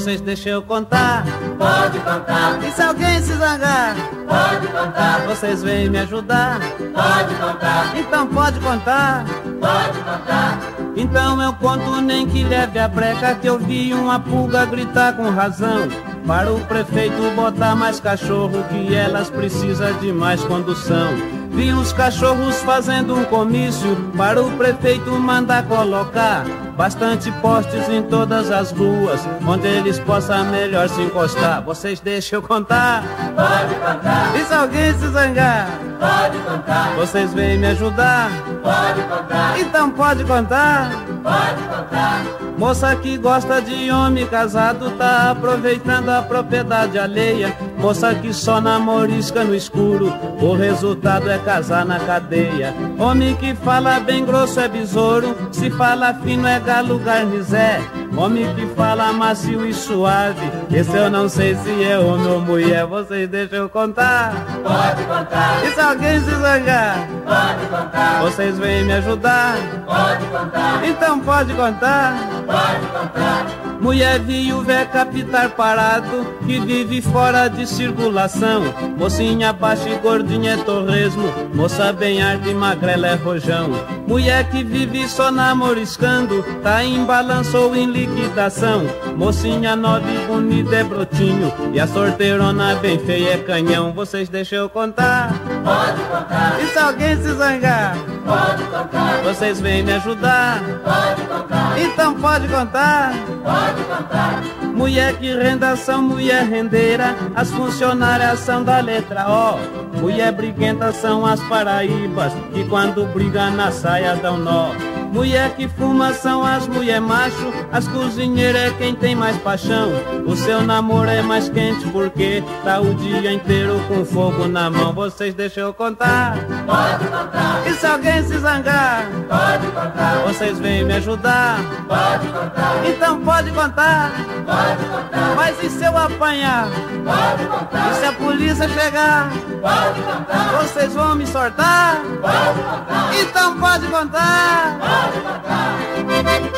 vocês deixem eu contar. Pode contar. E se alguém se zangar, Pode contar. vocês vêm me ajudar. Pode contar. Então pode contar. Pode contar. Então eu conto, nem que leve a breca, que eu vi uma pulga gritar com razão para o prefeito botar mais cachorro, que elas precisam de mais condução. Vi os cachorros fazendo um comício para o prefeito mandar colocar bastante postes em todas as ruas, onde eles possam melhor se encostar. Vocês deixam eu contar. Pode contar. E se alguém se zangar, Pode contar. vocês vêm me ajudar. Pode contar. Então pode contar. Pode contar. Moça que gosta de homem casado tá aproveitando a propriedade alheia. Moça que só namorisca no escuro, o resultado é casar na cadeia. Homem que fala bem grosso é besouro, se fala fino é galo garnizé. Homem que fala macio e suave, esse eu não sei se é homem ou mulher. Vocês deixam eu contar. Pode contar. E se alguém se zangar, Pode contar. vocês vêm me ajudar. Pode contar. Então pode contar. Pode contar. Mulher viúva é capital parado, que vive fora de circulação. Mocinha baixa e gordinha é torresmo, moça bem arte e magrela é rojão. Mulher que vive só namoriscando, tá em balanço ou em liquidação. Mocinha nova e bonita é brotinho, e a sorteirona bem feia é canhão. Vocês deixam eu contar. Pode contar. E se alguém se zangar, Pode contar. vocês vêm me ajudar. Pode contar. Então pode contar. Pode contar. Mulher que renda são mulher rendeira, as funcionárias são da letra O. Mulher briguenta são as paraíbas, que quando briga na saia dão nó. Mulher que fuma são as mulher macho, as cozinheiras é quem tem mais paixão. O seu namoro é mais quente porque tá o dia inteiro com fogo na mão. Vocês deixam eu contar. Pode contar. E se alguém se zangar, Pode contar. vocês vêm me ajudar. Pode contar. Então pode contar. Pode contar. Mas e se eu apanhar? Pode contar. E se a polícia chegar? Pode contar. Vocês vão me sortar? Pode contar. Então pode contar. Pode contar.